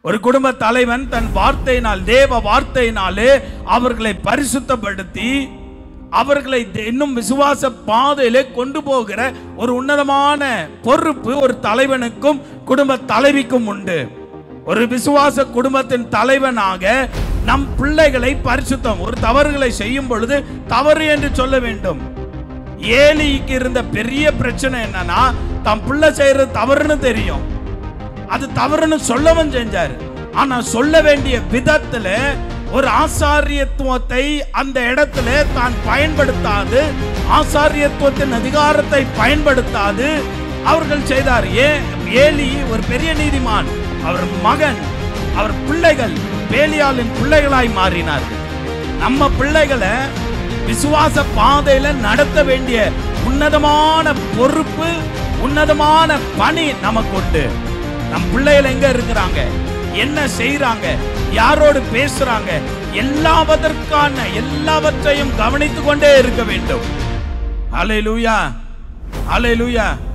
ஒரு குடும்ப தலைவன் தன் வார்த்தையினால், தேவ வார்த்தையினாலே அவர்களை பரிசுத்தப்படுத்தி அவர்களை இன்னும் விசுவாச பாதையிலே கொண்டு போகிற ஒரு உன்னதமான பொறுப்பு ஒரு தலைவனுக்கும் குடும்ப தலைவிக்கும் உண்டு. ஒரு விசுவாச குடும்பத்தின் தலைவனாக நம் பிள்ளைகளை பரிசுத்தம், ஒரு தவறுகளை செய்யும் பொழுது தவறு என்று சொல்ல வேண்டும். ஏலிக்கு இருந்த பெரிய பிரச்சனை என்னன்னா, தம் பிள்ளை செய்யறது தவறுன்னு தெரியும், அது தவறுன்னு சொல்லவும் செஞ்சாரு. ஆனா சொல்ல வேண்டிய விதத்துல ஒரு ஆசாரியத்துவத்தை அந்த இடத்துல தான் பயன்படுத்தாது, ஆசாரியத்துவத்தின் அதிகாரத்தை பயன்படுத்தாது அவர்கள் செய்தார். ஏலி ஒரு பெரிய நீதிமான், அவர் மகன், அவர் பிள்ளைகள் பேலியாளின் பிள்ளைகளாய் மாறினார்கள். நம்ம பிள்ளைகளை விசுவாச பாதையில நடத்த வேண்டிய உன்னதமான பொறுப்பு, உன்னதமான பணி நமக்கு உண்டு. நம் பிள்ளைகள் எங்க இருக்கிறாங்க, என்ன செய்யறாங்க, யாரோடு பேசுறாங்க, எல்லாவற்றையும் கவனித்துக் கொண்டே இருக்க வேண்டும். அல்லேலூயா, அல்லேலூயா.